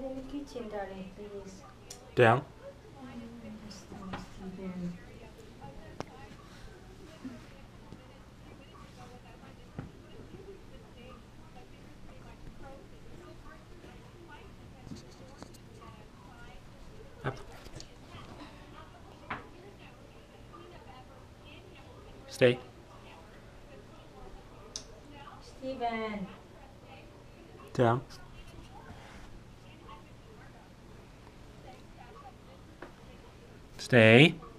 in the kitchen, Daddy, please. Down. Steven. Up. Stay. Steven. Down. Stay.